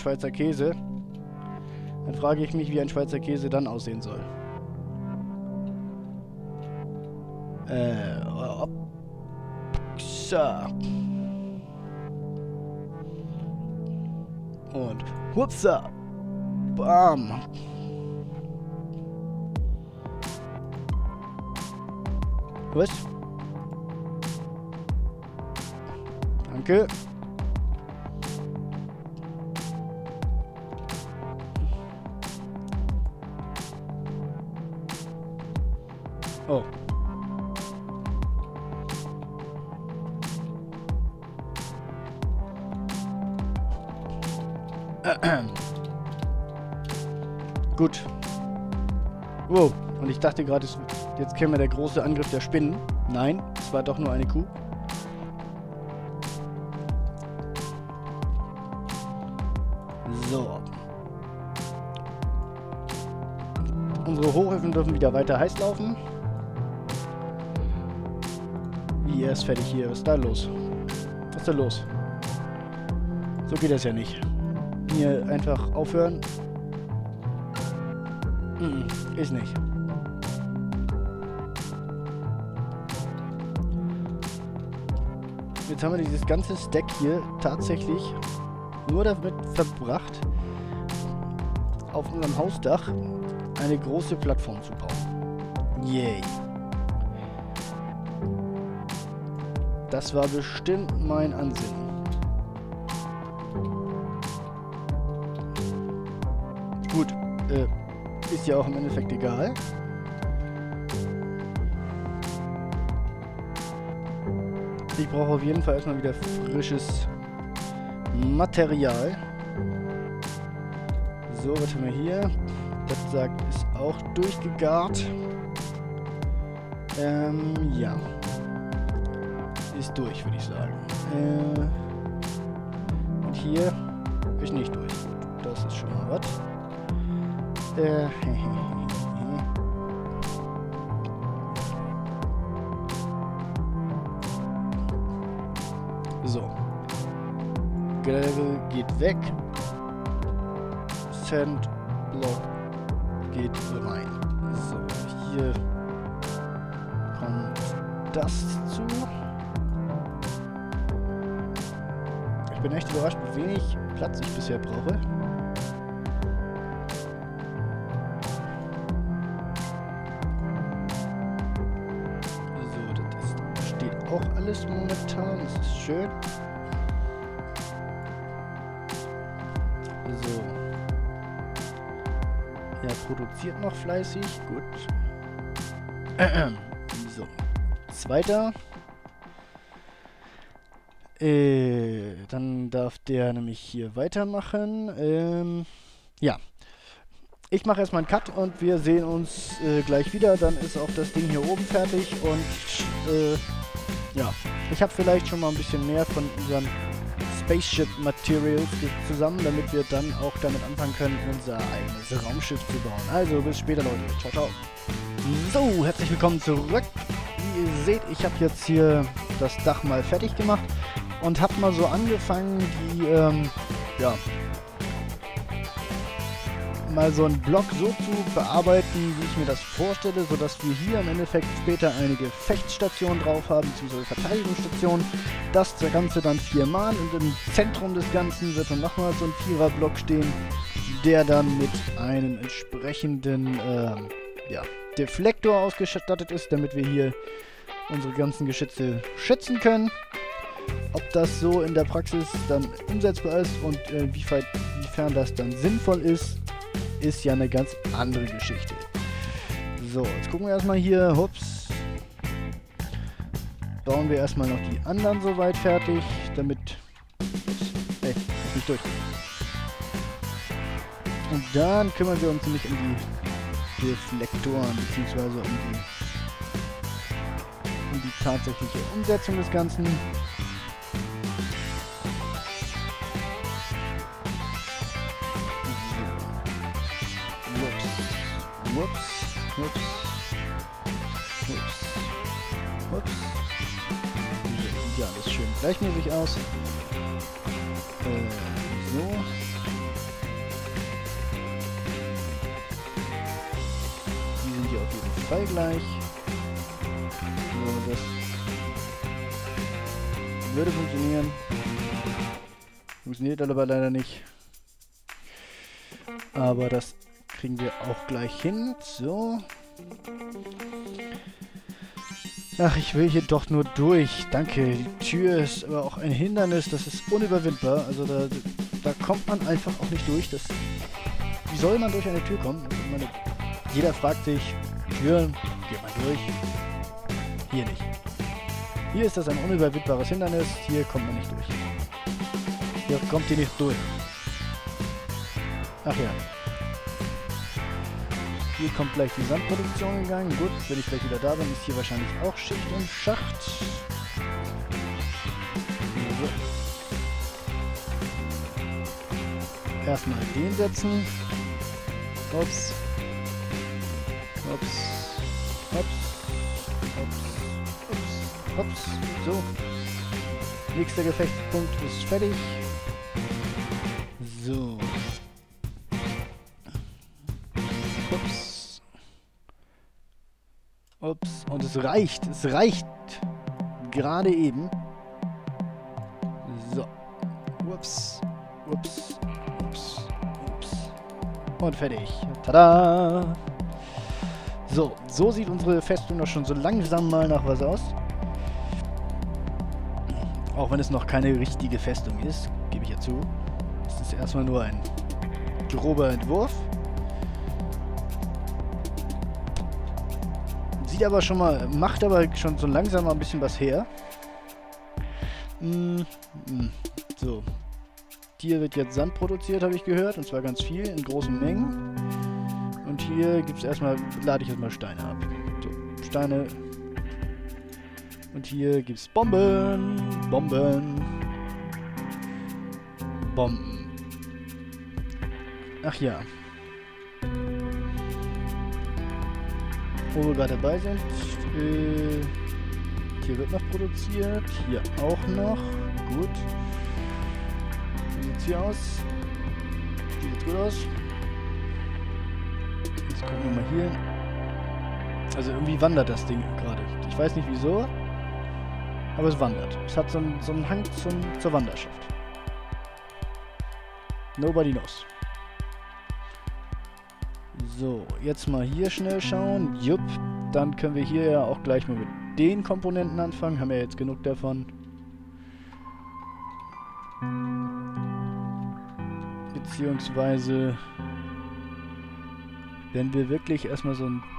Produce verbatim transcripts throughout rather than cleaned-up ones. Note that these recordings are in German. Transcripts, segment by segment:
Schweizer Käse. Dann frage ich mich, wie ein Schweizer Käse dann aussehen soll. Äh, ob... So. Und hupsa. Bam. Was? Danke. Oh. Gut. Wow. Und ich dachte gerade, jetzt käme der große Angriff der Spinnen. Nein, es war doch nur eine Kuh. So. Unsere Hochöfen dürfen wieder weiter heiß laufen. Wie, er ist fertig hier. Was ist da los? Was ist da los? So geht das ja nicht. Hier einfach aufhören. Mm, ist nicht. Jetzt haben wir dieses ganze Stack hier tatsächlich nur damit verbracht, auf unserem Hausdach eine große Plattform zu bauen. Yay. Das war bestimmt mein Ansinnen. Gut, äh, ist ja auch im Endeffekt egal. Ich brauche auf jeden Fall erstmal wieder frisches Material. So, was haben wir hier? Das sagt, ist auch durchgegart. Ähm, ja. Ist durch, würde ich sagen. Äh, und hier ist nicht durch. Gut, das ist schon mal was. Äh, so. Gravel geht weg. Sand Block geht rein. So, hier kommt das zu. Ich bin echt überrascht, wie wenig Platz ich bisher brauche. So, das steht auch alles momentan. Das ist schön. So. Er produziert noch fleißig. Gut. So. Zweiter. Äh, dann darf der nämlich hier weitermachen. Ähm, ja. Ich mache erstmal einen Cut und wir sehen uns äh, gleich wieder. Dann ist auch das Ding hier oben fertig. Und äh, ja. Ich habe vielleicht schon mal ein bisschen mehr von unseren Spaceship Materials zusammen, damit wir dann auch damit anfangen können, unser eigenes Raumschiff zu bauen. Also bis später, Leute. Ciao, ciao. So, herzlich willkommen zurück. Wie ihr seht, ich habe jetzt hier das Dach mal fertig gemacht und habe mal so angefangen, die, ähm, ja, mal so einen Block so zu bearbeiten, wie ich mir das vorstelle, sodass wir hier im Endeffekt später eine Gefechtsstation drauf haben, beziehungsweise Verteidigungsstation. Das Ganze dann viermal und im Zentrum des Ganzen wird dann nochmal so ein Vierer-Block stehen, der dann mit einem entsprechenden ähm, ja, Deflektor ausgestattet ist, damit wir hier unsere ganzen Geschütze schützen können. Ob das so in der Praxis dann umsetzbar ist und äh, inwiefern, inwiefern das dann sinnvoll ist, ist ja eine ganz andere Geschichte. So, jetzt gucken wir erstmal hier. Hups. Bauen wir erstmal noch die anderen soweit fertig, damit... Ups, ey, nicht durch. Und dann kümmern wir uns nämlich um die Deflektoren, beziehungsweise um die, um die tatsächliche Umsetzung des Ganzen. Ups, ups, ups, ups. Sieht ja alles schön gleichmäßig aus. Äh, so. zwei gleich. So, das würde funktionieren. Funktioniert aber leider nicht. Aber das kriegen wir auch gleich hin. So. Ach, ich will hier doch nur durch. Danke. Die Tür ist aber auch ein Hindernis. Das ist unüberwindbar. Also da, da kommt man einfach auch nicht durch. Das, wie soll man durch eine Tür kommen? Also meine, jeder fragt sich, Türen, geht man durch? Hier nicht. Hier ist das ein unüberwindbares Hindernis. Hier kommt man nicht durch. Hier kommt ihr nicht durch. Ach ja. Hier kommt gleich die Sandproduktion gegangen. Gut, wenn ich gleich wieder da bin, ist hier wahrscheinlich auch Schicht im Schacht. So. Erstmal den setzen. Ups. Ups. Ups. Ups. Ups. Ups. So. Nächster Gefechtspunkt ist fertig. So. Ups. Ups. Und es reicht. Es reicht. Gerade eben. So. Ups. Ups. Ups. Ups. Und fertig. Tada! So. So sieht unsere Festung doch schon so langsam mal nach was aus. Auch wenn es noch keine richtige Festung ist, gebe ich ja zu. Es ist erstmal nur ein grober Entwurf. Sieht aber schon mal, macht aber schon so langsam mal ein bisschen was her. Mm, mm, so. Hier wird jetzt Sand produziert, habe ich gehört. Und zwar ganz viel, in großen Mengen. Und hier gibt es erstmal, lade ich erstmal Steine ab. So, Steine. Und hier gibt es Bomben. Bomben. Bomben. Ach ja. Wo wir gerade dabei sind. Äh, hier wird noch produziert. Hier auch noch. Gut. Wie sieht's hier aus? Hier sieht's gut aus. Jetzt gucken wir mal hier. Also irgendwie wandert das Ding gerade. Ich weiß nicht wieso. Aber es wandert. Es hat so einen, so einen Hang zum, zur Wanderschaft. Nobody knows. So, jetzt mal hier schnell schauen. Jupp, dann können wir hier ja auch gleich mal mit den Komponenten anfangen. Haben wir ja jetzt genug davon. Beziehungsweise, wenn wir wirklich erstmal so ein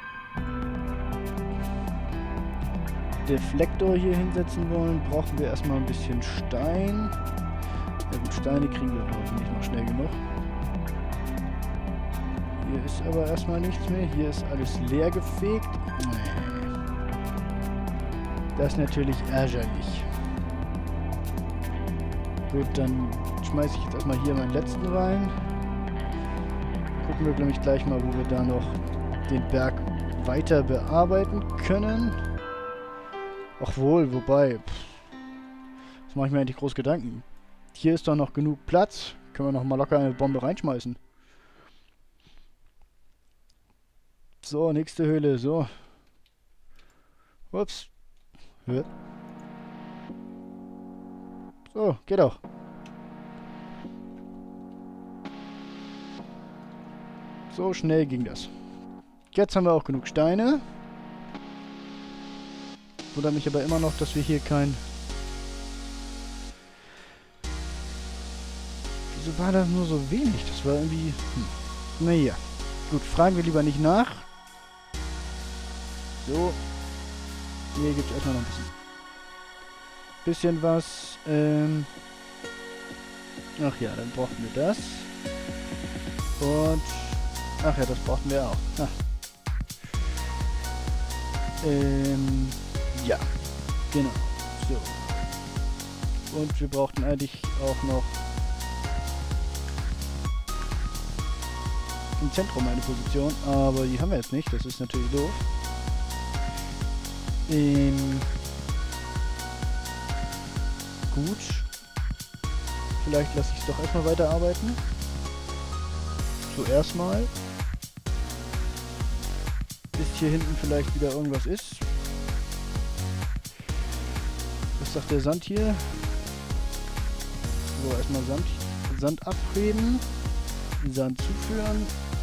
Deflektor hier hinsetzen wollen, brauchen wir erstmal ein bisschen Stein. Ja gut, Steine kriegen wir hoffentlich noch schnell genug. Hier ist aber erstmal nichts mehr. Hier ist alles leer gefegt. Nee. Das ist natürlich ärgerlich. Gut, dann schmeiße ich jetzt erstmal hier meinen letzten rein. Gucken wir nämlich gleich mal, wo wir da noch den Berg weiter bearbeiten können. Ach wohl, wobei, pff, das mache ich mir eigentlich groß Gedanken. Hier ist doch noch genug Platz. Können wir noch mal locker eine Bombe reinschmeißen. So, nächste Höhle, so. Ups. Hä? So, geht auch. So schnell ging das. Jetzt haben wir auch genug Steine. Wundert mich aber immer noch, dass wir hier kein... Wieso war das nur so wenig? Das war irgendwie... Hm. Naja. Gut, fragen wir lieber nicht nach. So. Hier gibt es erstmal noch ein bisschen... Bisschen was. Ähm... Ach ja, dann brauchen wir das. Und... Ach ja, das brauchten wir auch. Ah. Ähm... Ja, genau. So. Und wir brauchten eigentlich auch noch im Zentrum eine Position, aber die haben wir jetzt nicht. Das ist natürlich doof. Ähm, gut. Vielleicht lasse ich es doch erstmal weiterarbeiten. Zuerst mal. Bis hier hinten vielleicht wieder irgendwas ist. Was sagt der Sand hier? So, erstmal Sand, Sand abheben. Sand zuführen.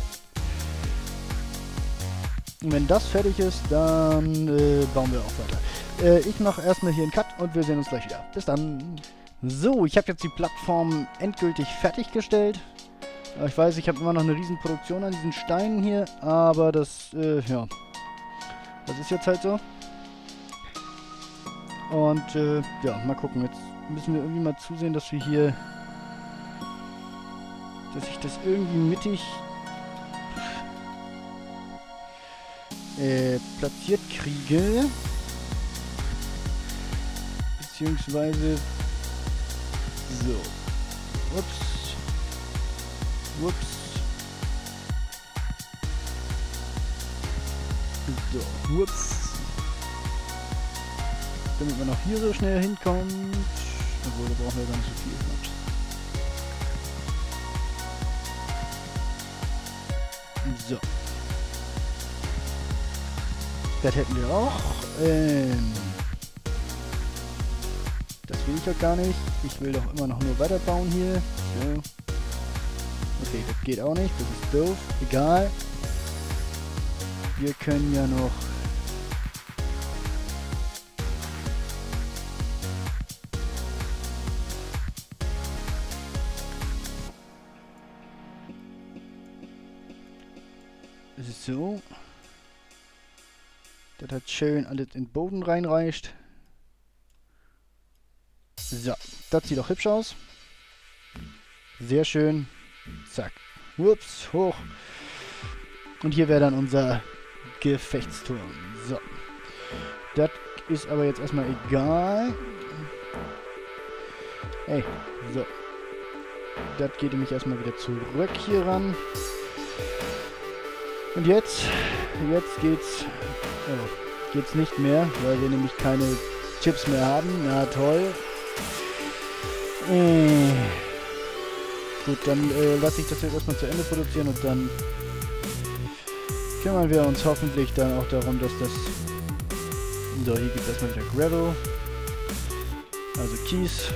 Und wenn das fertig ist, dann äh, bauen wir auch weiter. Äh, ich mache erstmal hier einen Cut und wir sehen uns gleich wieder. Bis dann. So, ich habe jetzt die Plattform endgültig fertiggestellt. Ich weiß, ich habe immer noch eine riesen Produktion an diesen Steinen hier, aber das, äh, ja, das ist jetzt halt so. Und, äh, ja, mal gucken. Jetzt müssen wir irgendwie mal zusehen, dass wir hier, dass ich das irgendwie mittig äh, platziert kriege. Beziehungsweise, so, ups. Ups. So, ups. Damit man auch hier so schnell hinkommt. Obwohl, da brauchen wir gar nicht so viel. So. Das hätten wir auch. Ähm. Das will ich doch gar nicht. Ich will doch immer noch nur weiterbauen hier. So. Okay, das geht auch nicht. Das ist doof. Egal. Wir können ja noch... So. Das hat schön alles in den Boden reinreicht. So. Das sieht doch hübsch aus. Sehr schön. Zack. Ups, hoch. Und hier wäre dann unser Gefechtsturm. So. Das ist aber jetzt erstmal egal. Hey, so. Das geht nämlich erstmal wieder zurück hier ran. Und jetzt, jetzt geht's, oh, geht's nicht mehr, weil wir nämlich keine Chips mehr haben. Na toll. Äh. Gut, dann äh, lasse ich das jetzt erstmal zu Ende produzieren und dann kümmern wir uns hoffentlich dann auch darum, dass das... So, hier gibt es erstmal wieder Gravel. Also Kies.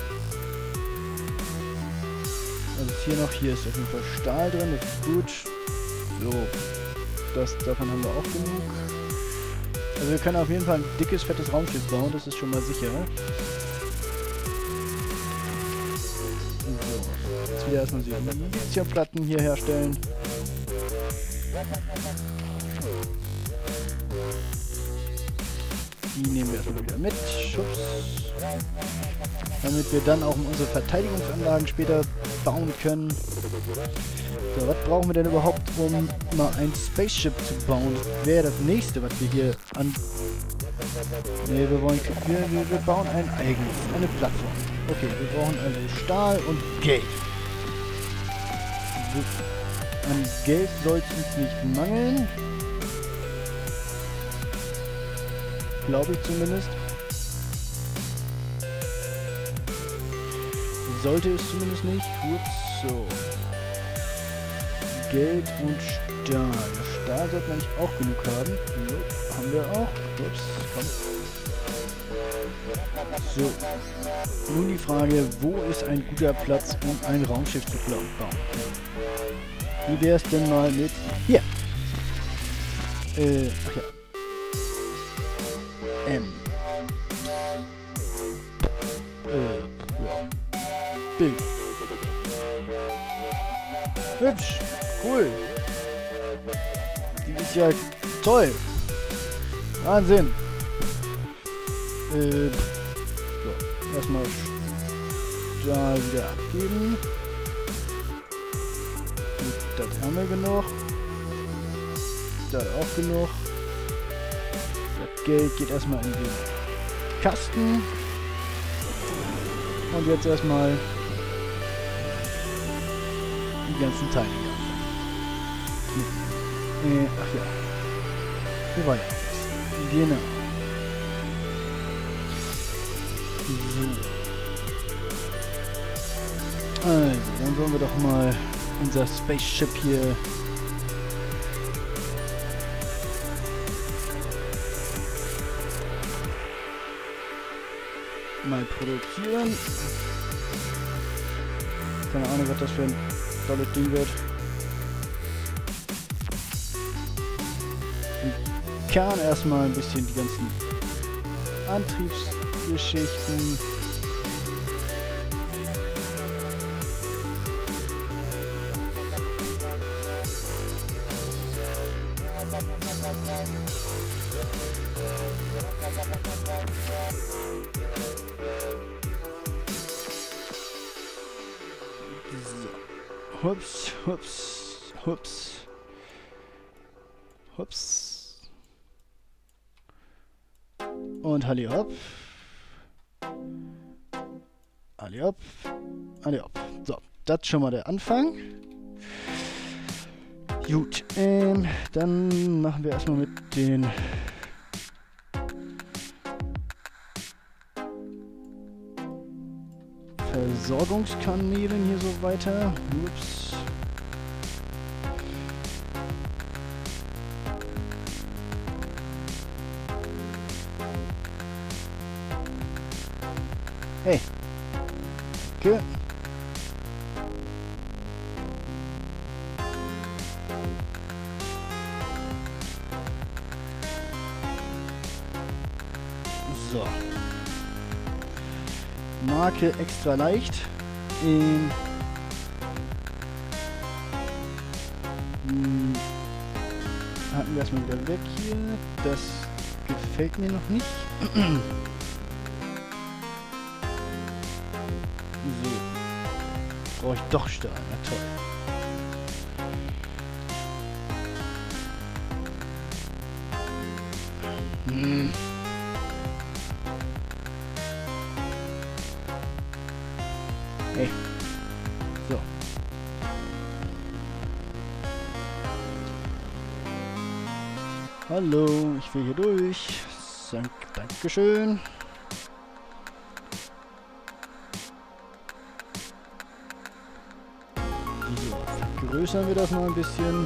Also hier noch, hier ist auf jeden Fall Stahl drin, das ist gut. So, das, davon haben wir auch genug. Also wir können auf jeden Fall ein dickes, fettes Raumschiff bauen, das ist schon mal sicher. So, jetzt wieder erstmal die Lithiumplatten hier herstellen. Die nehmen wir erstmal wieder mit. Schubs. Damit wir dann auch unsere Verteidigungsanlagen später bauen können. So, was brauchen wir denn überhaupt, um mal ein Spaceship zu bauen? Das wäre das nächste, was wir hier an... Ne, wir wollen... Wir, wir, wir bauen ein eigenes, eine Plattform. Okay, wir brauchen also Stahl und Geld. An Geld soll es uns nicht mangeln. Glaube ich zumindest. Sollte es zumindest nicht. Gut, so. Geld und Stahl. Stahl sollte man nicht auch genug haben. So, haben wir auch. Ups, komm. So. Nun die Frage, wo ist ein guter Platz, um ein Raumschiff zu bauen? Wie wäre es denn mal mit... Hier! Äh, ach ja. M. Äh, ja. Bild. Hübsch. Cool. Die ist ja toll. Wahnsinn. Äh, so. Erstmal da wieder abgeben. Gut, das haben wir genug. Das auch genug. Das Geld geht erstmal in den Kasten. Und jetzt erstmal die ganzen Teile hier. Äh, ach ja. Hier war ja was. Genau. So. Also, dann wollen wir doch mal unser Spaceship hier mal produzieren. Keine Ahnung, was das für ein tolles Ding wird. Und kann erstmal ein bisschen die ganzen Antriebsgeschichten. So. Hups, hups, hups. Hups. Und Halli hopp. Halli hopp. Halli hopp. So, das ist schon mal der Anfang. Gut, ähm, dann machen wir erstmal mit den Versorgungskanälen hier so weiter. Ups. Hey. Danke. So. Marke extra leicht. Ähm, hm, hatten wir erstmal wieder weg hier. Das gefällt mir noch nicht. So. Brauche ich doch Stahl. Na toll. Hm. Hey. So. Hallo, ich will hier durch. Dank, Dankeschön. So, vergrößern wir das mal ein bisschen.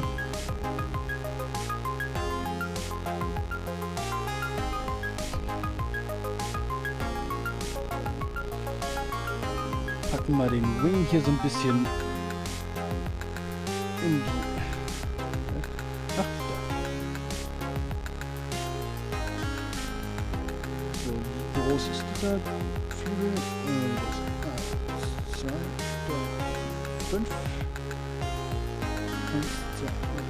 Packen mal den Wing hier so ein bisschen in die... Ach, da. So, wie groß ist dieser Flügel? Äh, das zwei, drei, fünf. Eins, zwei,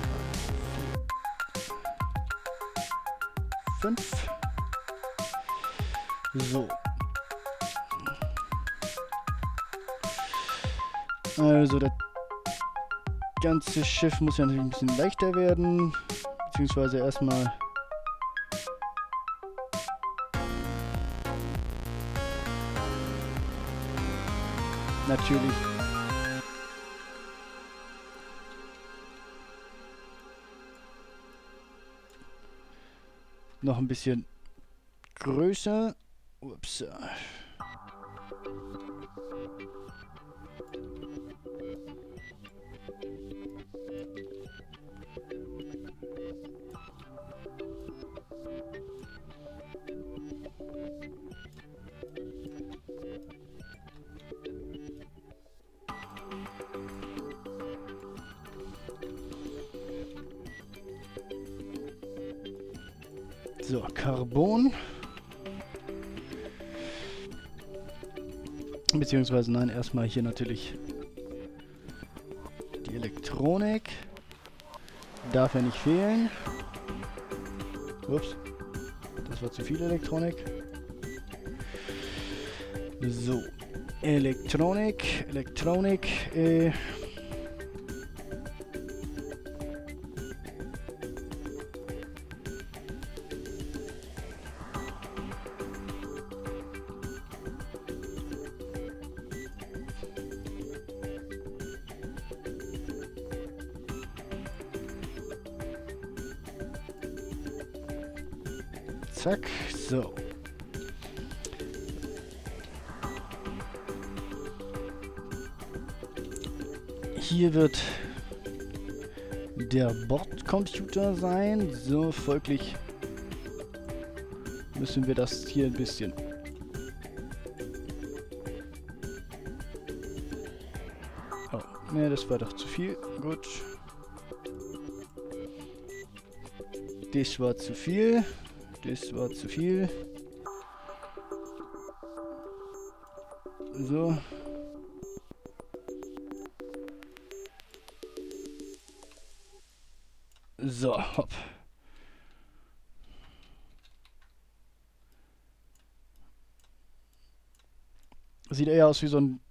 drei, vier. Fünf. So. Also das ganze Schiff muss ja natürlich ein bisschen leichter werden, beziehungsweise erstmal natürlich noch ein bisschen größer. Ups. So, Carbon. Beziehungsweise nein, erstmal hier natürlich die Elektronik. Darf ja nicht fehlen. Ups. Das war zu viel Elektronik. So. Elektronik. Elektronik. Äh. Zack, so. Hier wird der Bordcomputer sein. So, folglich müssen wir das hier ein bisschen Ne, das war doch zu viel. Gut. Das war zu viel. Das war zu viel. So. So, hopp. Sieht eher aus wie so ein